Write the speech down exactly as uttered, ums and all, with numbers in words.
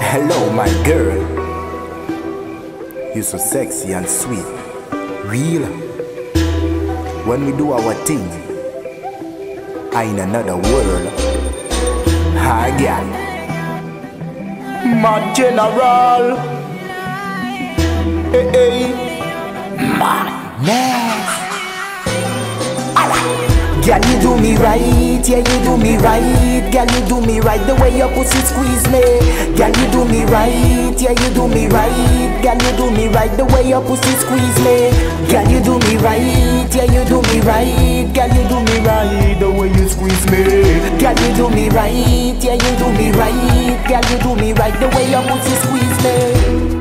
Hello, my girl. You're so sexy and sweet. Real. When we do our thing, I in another world. Hi, girl. My general. Hey, hey. Madness. Girl, you do me right, yeah, you do me right. Girl, you do me right, the way your pussy squeeze me. Girl, you do me right, yeah, you do me right. Girl, you do me right, the way your pussy squeeze me. Girl, you do me right, yeah, you do me right. Girl, you do me right, the way you squeeze me. Girl, you do me right, yeah, you do me right. Girl, you do me right, the way your pussy squeeze me.